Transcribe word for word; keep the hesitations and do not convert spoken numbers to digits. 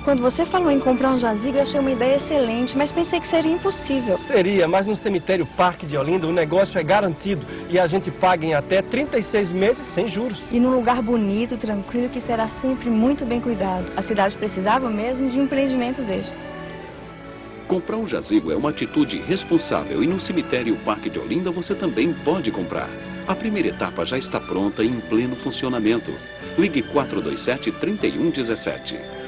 Quando você falou em comprar um jazigo, eu achei uma ideia excelente, mas pensei que seria impossível. Seria, mas no cemitério Parque de Olinda o negócio é garantido e a gente paga em até trinta e seis meses sem juros. E num lugar bonito, tranquilo, que será sempre muito bem cuidado. A cidade precisava mesmo de um empreendimento destes. Comprar um jazigo é uma atitude responsável e no cemitério Parque de Olinda você também pode comprar. A primeira etapa já está pronta e em pleno funcionamento. Ligue quatro dois sete, três um um sete.